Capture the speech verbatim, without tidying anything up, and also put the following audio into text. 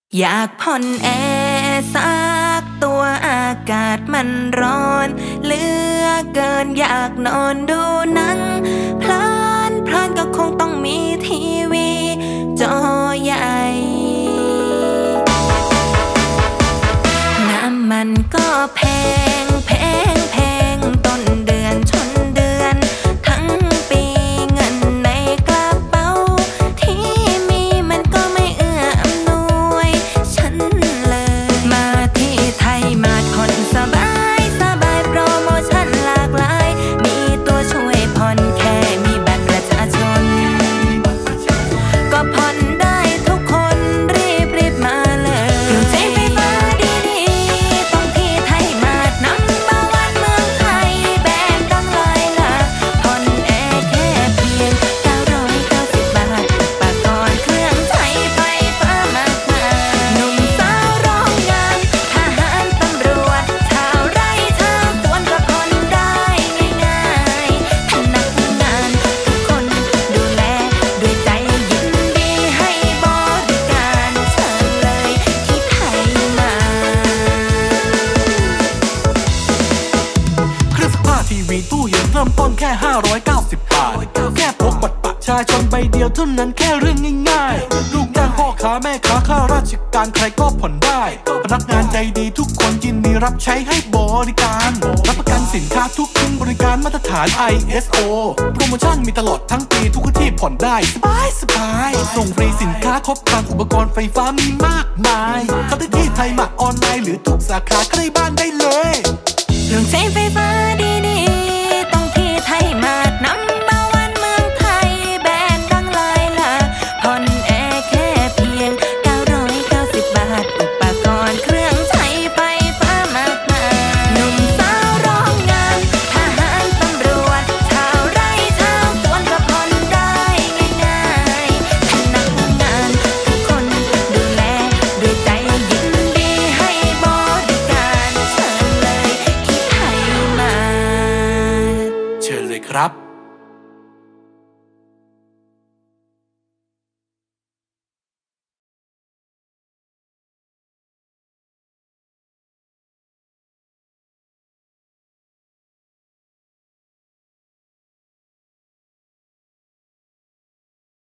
อยากผ่อนแอร์สักตัวอากาศมันร้อนเหลือเกินอยากนอนดูหนังเพลินเพลินก็คงต้องมีทีวีจอใหญ่น้ำมันก็แพงแพงแพงต้นเดือนชนเดือนทั้งปีเงินในกระเป๋าที่มีมันก็ไม่เอื้ออำนวยฉันเลยมาที่ไทยมาผ่อนสบายสบายโปรโมชั่นหลากหลายมีตัวช่วยผ่อนแค่มีบัตรประชาชนก็ผ่อนได้ทุกคนรีบรีบมาเลยเครื่องใช้ไฟฟ้าดีๆต้องที่ไทยมาดน้ำประวัติเมืองไทยแบนต้องลอยละผ่อนแอร์แค่เพียงเก้าร้อยเก้าสิบบาทอุปกรณ์เครื่องใช้ไฟฟ้ามากมายหนุ่มสาวโรงงานทหารตำรวจชาวไร่ชาวสวนก็ผ่อนได้ง่ายๆพนักงานทุกคนดูแลด้วยใจยินดีให้บริการเชิญเลยที่ไทยมาเครื่องซักผ้าทีวีตู้เย็นเริ่มต้นแค่ห้าร้อยเก้าสิบบาทแค่พกบัตรประชาชนใบเดียวเท่านั้นแค่เรื่องง่ายๆลูกจ้างพ่อค้าแม่ค้าข้าราชการใครก็ผ่อนได้พนักงานใจดีทุกคนยินดีรับใช้ให้บริการรับประกันสินค้าทุกชิ้นบริการมาตรฐาน ไอ เอส โอ โปรโมชั่นมีตลอดทั้งปีทุกที่ผ่อนได้สบายสบายส่งฟรีสินค้าครบครันอุปกรณ์ไฟฟ้ามีมากมายเข้าได้ที่ไทยมาออนไลน์หรือทุกสาขาใกล้บ้านได้เลยเครื่องใช้ไฟฟ้าดีๆต้องที่ไทยมาดน้ำประวันเมืองไทยแบนดังลอยละผ่อนแอร์แค่เพียงเก้าร้อยเก้าสิบบาทอุปกรณ์เครื่องใช้ไฟฟ้ามากมายหนุ่มสาวโรงงานทหารตำรวจชาวไร่ชาวสวนก็ผ่อนได้ง่ายๆพนักงานทุกคนดูแลด้วยใจยินดีให้บริการเชิญเลยที่ไทยมาเชิญเลยครับ